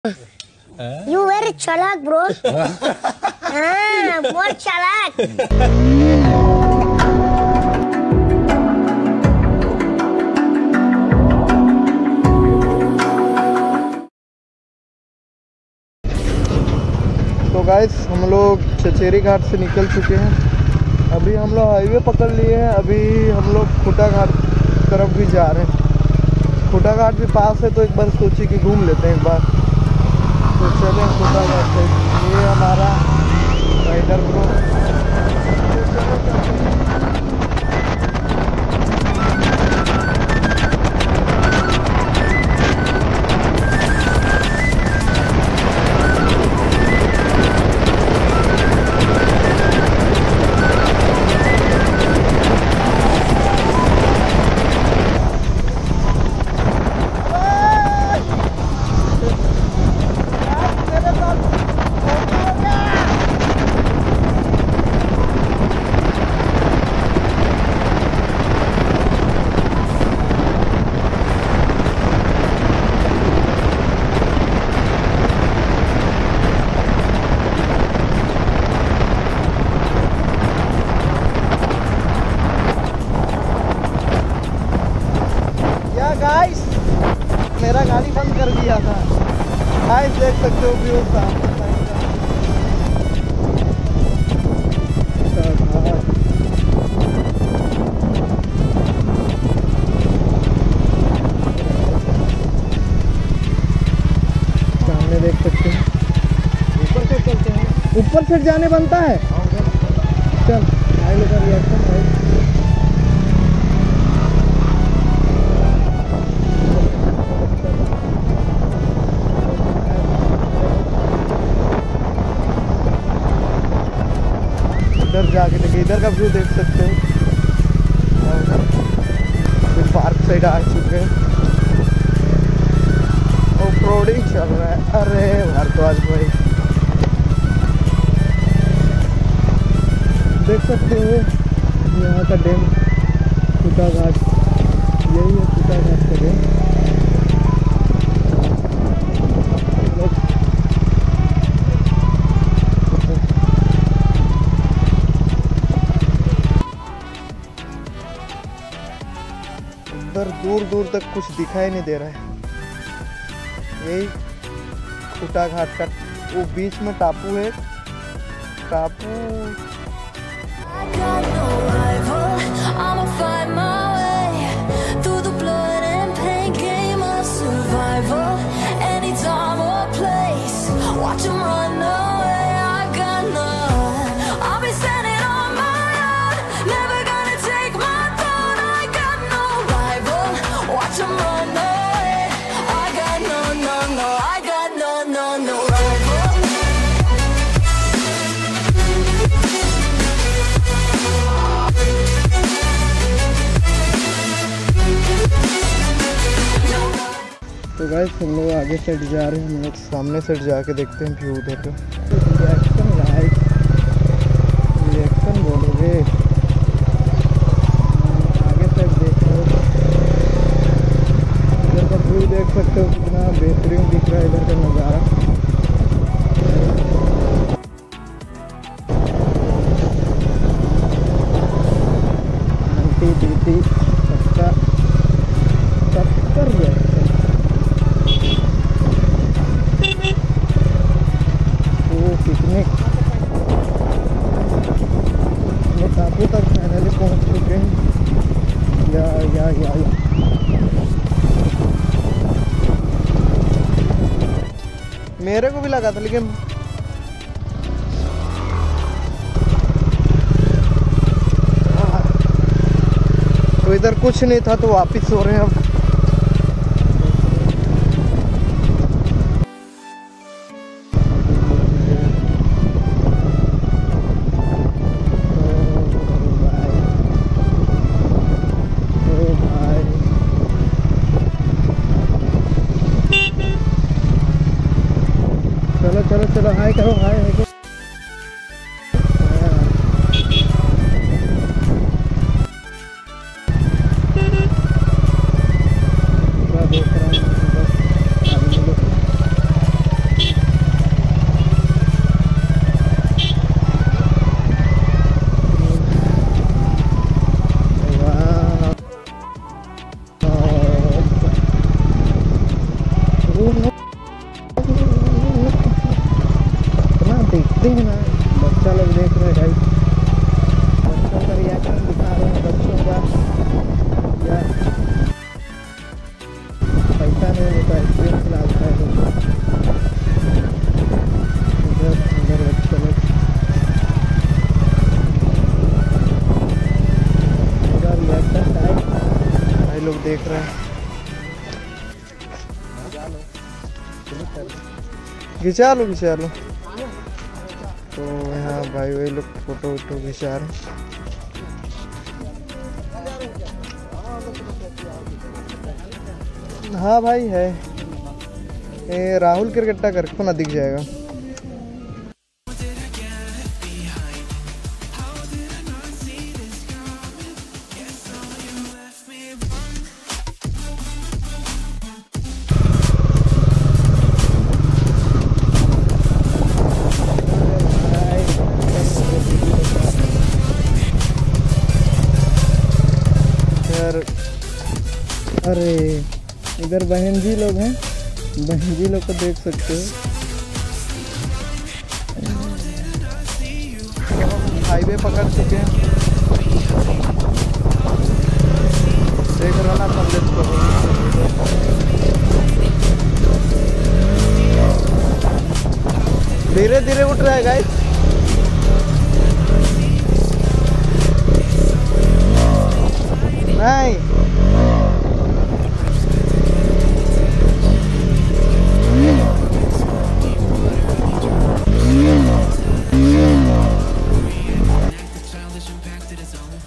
You very chalak, bro. More chalak. तो guys हम लोग चचेरी घाट से निकल चुके हैं। अभी हम लोग हाईवे पकड़ लिए हैं। अभी हम लोग खुटा घाट तरफ भी जा रहे हैं। खुटा घाट भी पास है तो एक बार सोची कि घूम लेते हैं एक बार। तो चलें खुटा घाट से। ये हमारा राइडर ब्रो। गाइस मेरा गाड़ी बंद कर दिया था। गाइस देख सकते हो व्यू सामने देख सकते हैं। ऊपर से चलते हैं। ऊपर से जाने बनता है। चल भाई लोग रिएक्शन भाई। इधर जाके देखिए, इधर का व्यू देख सकते हो। फिर पार्क साइड आ चुके हैं। ऑफ रोडिंग चल रहा है। अरे भारद्वाज भाई देख सकते हो यहाँ का डैम खुटा घाट। यही है खुटा घाट का डैम। उधर दूर दूर तक कुछ दिखाई नहीं दे रहा है। यही खुटा घाट का वो बीच में टापू है। टापू तो गाइस हम लोग आगे साइड जा रहे हैं। हम लोग सामने साइड जाके देखते हैं व्यू उधर का। रिएक्शन गाइस, रिएक्शन बोलोगे। आगे साइड देख लो, इधर का व्यू देख सकते हो कितना बेहतरीन दिख रहा है इधर का नज़ारा। आंटी दीदी सबका पिकनिक टापू तक फाइनली पहुंच चुके हैं। या मेरे को भी लगा था लेकिन तो इधर कुछ नहीं था तो वापिस हो रहे हैं अब। चलो चलो चलो हाय करो, हाय हाय करो। देख रहा हूँ देखना बच्चा लोग देख रहे हैं भाई, बच्चों का रिएक्शन दिखा रहे हैं, बच्चों का या पैसा नहीं होता आइसक्रीम खिलाता है उनको। इधर अंदर बच्चे लोग, पूरा रिएक्शन टाइम भाई लोग देख रहे हैं। खिंचा लो तो यहाँ भाई वही लोग फोटो वोटो खिंचा रहे हैं। हाँ भाई है, ये राहुल क्रिकेटा करके ना दिख जाएगा। अरे इधर बहन जी लोग हैं, बहन जी लोग को देख सकते हो। हाईवे पकड़ चुके हैं, देख रहा ना कॉलेज को। धीरे धीरे उठ रहा है गाइस। नहीं Child is impacted his own